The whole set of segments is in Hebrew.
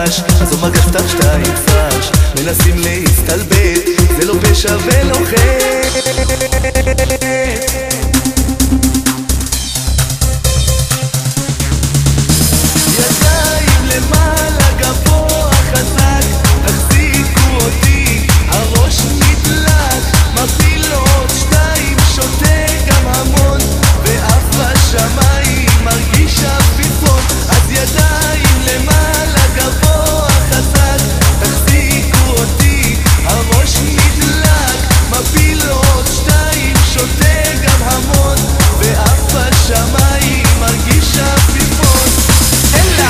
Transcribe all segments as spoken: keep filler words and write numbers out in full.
חדש, עזוב מגפת שתיים פש, מנסים להסתלבט, זה לא פשע ולא חטא. ידיים למעלה גבוה חזק, תחזיקו אותי, הראש נדלק, מפיל עוד שתיים, שותה גם המון, ואף בשמיים מרגיש אפיפון. אז ידיים למעלה גבוה חזק, תחזיקו אותי, הראש נדלק, מפיל עוד שתיים, שותה גם המון, ואף בשמיים מרגיש אפיפון. אללה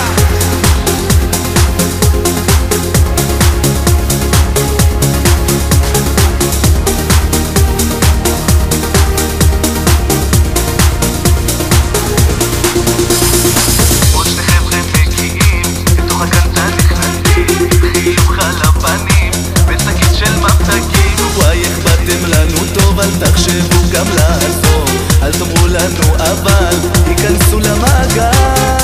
אל תחשבו גם לעזור, אל תאמרו לנו אבל ייכנסו למעגל.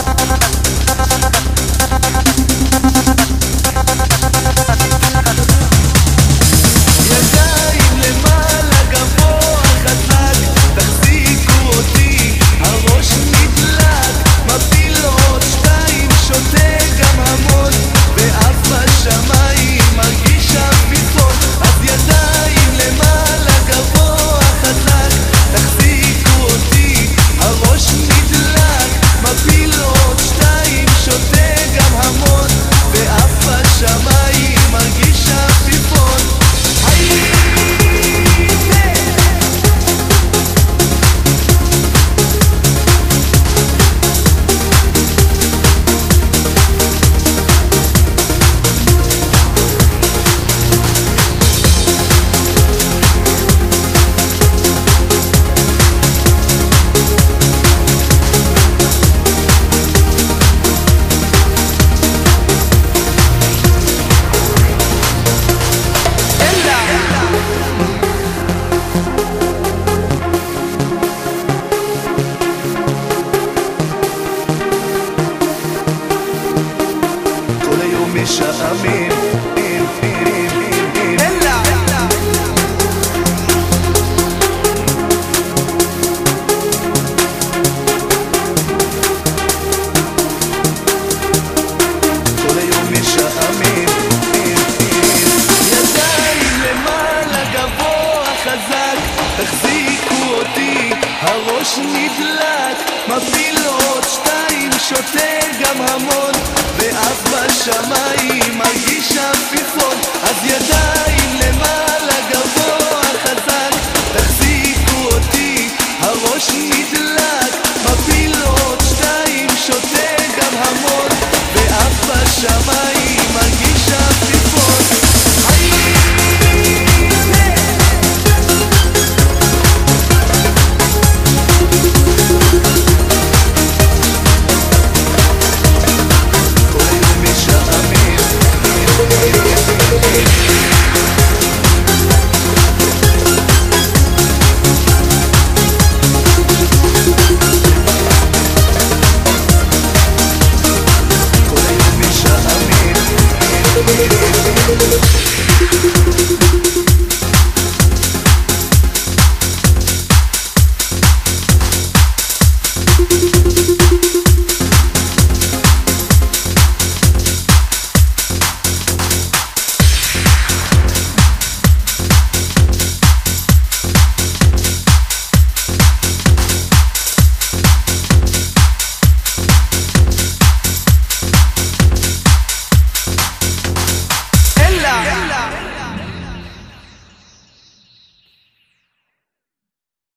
ידיים למעלה גבוה חזק, תחזיקו אותי, הראש נדלק, מפיל עוד שתיים, שותה גם המון, ואף בשמיים מרגיש אפיפון. אז ידיים למעלה גבוה חזק, תחזיקו אותי, הראש נדלק, מפיל עוד שתיים, שותה גם המון, ואף בשמיים מרגיש אפיפון. משעמם אללה כל היום משעמם. ידיים למעלה גבוה חזק, תחזיקו אותי, הראש נדלק, מפיל עוד שתיים, שותה גם המון, ואף בשמיים